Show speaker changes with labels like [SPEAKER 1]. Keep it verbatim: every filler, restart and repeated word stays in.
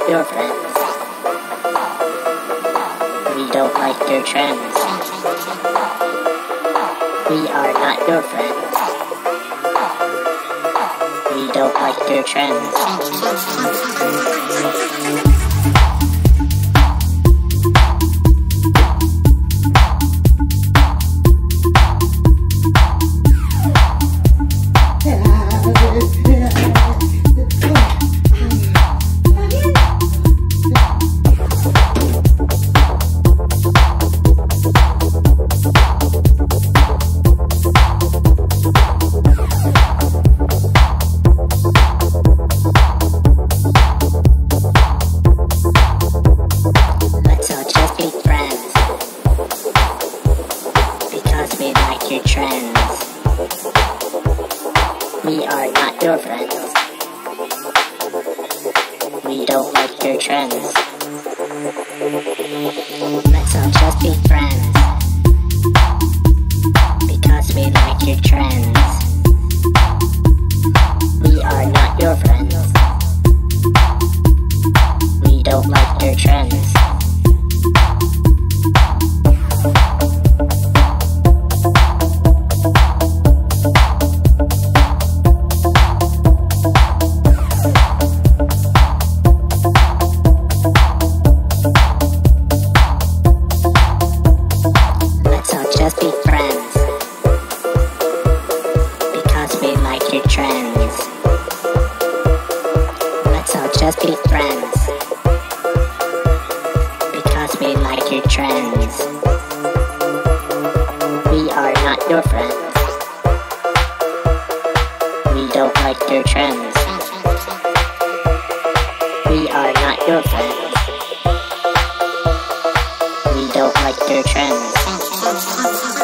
[SPEAKER 1] your friends. We don't like your trends. We are not your friends. We don't like your trends. We like your trends. We are not your friends. We don't like your trends. Let's all just be friends. Because we like your trends. We are not your friends. We don't like your trends. Just be friends, because we like your trends. Let's all just be friends, because we like your trends. We are not your friends. We don't like your trends. We are not your friends. We don't like your trends.